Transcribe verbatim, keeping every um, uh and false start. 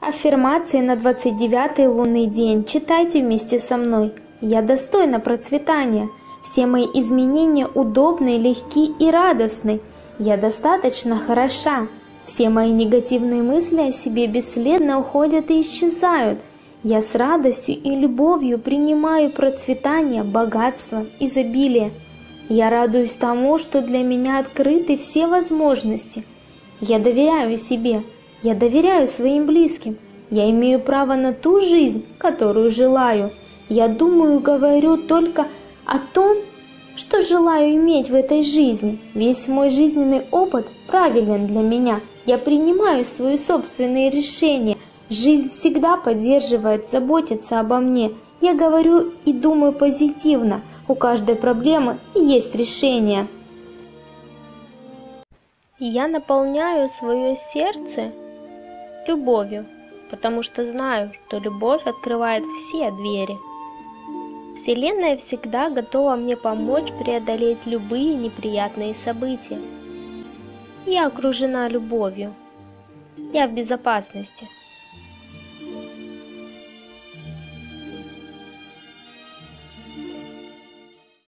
Аффирмации на двадцать девятый лунный день. Читайте вместе со мной. Я достойна процветания. Все мои изменения удобны, легки и радостны. Я достаточно хороша. Все мои негативные мысли о себе бесследно уходят и исчезают. Я с радостью и любовью принимаю процветание, богатство, изобилие. Я радуюсь тому, что для меня открыты все возможности. Я доверяю себе. Я доверяю своим близким. Я имею право на ту жизнь, которую желаю. Я думаю и говорю только о том, что желаю иметь в этой жизни. Весь мой жизненный опыт правилен для меня. Я принимаю свои собственные решения. Жизнь всегда поддерживает, заботится обо мне. Я говорю и думаю позитивно. У каждой проблемы есть решение. Я наполняю свое сердце любовью, потому что знаю, что любовь открывает все двери. Вселенная всегда готова мне помочь преодолеть любые неприятные события. Я окружена любовью. Я в безопасности.